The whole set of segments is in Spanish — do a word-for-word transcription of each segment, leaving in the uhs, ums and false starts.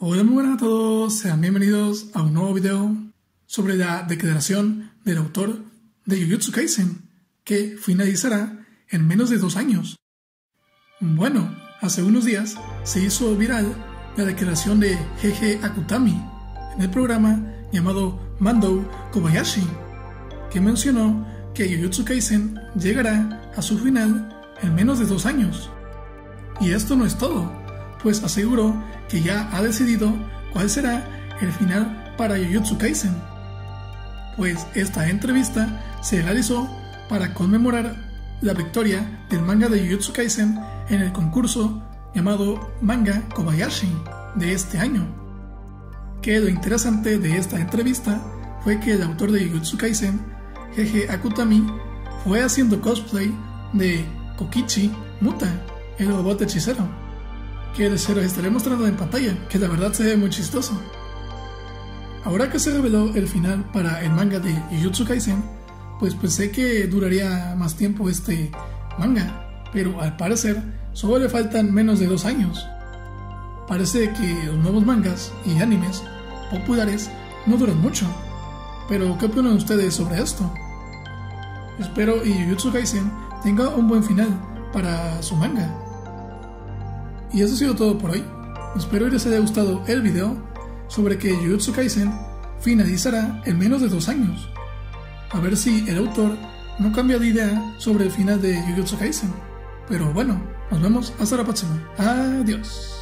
Hola, muy buenas a todos, sean bienvenidos a un nuevo video sobre la declaración del autor de Jujutsu Kaisen, que finalizará en menos de dos años. Bueno, hace unos días se hizo viral la declaración de Jeje Akutami en el programa llamado Mando Kobayashi, que mencionó que Jujutsu Kaisen llegará a su final en menos de dos años. Y esto no es todo, pues aseguró que ya ha decidido cuál será el final para Jujutsu Kaisen, pues esta entrevista se realizó para conmemorar la victoria del manga de Jujutsu Kaisen en el concurso llamado Manga Kobayashi de este año. Que lo interesante de esta entrevista fue que el autor de Jujutsu Kaisen, Jeje Akutami, fue haciendo cosplay de Kokichi Muta, el robot hechicero, que les estaré mostrando en pantalla, que la verdad se ve muy chistoso. Ahora que se reveló el final para el manga de Jujutsu Kaisen, pues pensé que duraría más tiempo este manga, pero al parecer solo le faltan menos de dos años. Parece que los nuevos mangas y animes populares no duran mucho, pero ¿qué opinan ustedes sobre esto? Espero y Jujutsu Kaisen tenga un buen final para su manga. Y eso ha sido todo por hoy. Espero que les haya gustado el video sobre que Jujutsu Kaisen finalizará en menos de dos años. A ver si el autor no cambia de idea sobre el final de Jujutsu Kaisen. Pero bueno, nos vemos hasta la próxima. Adiós.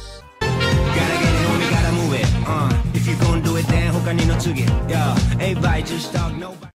Gotta get it, homie, gotta move it. Uh, if you're gonna do it, then hook on in no to get. Yeah, everybody just talk no.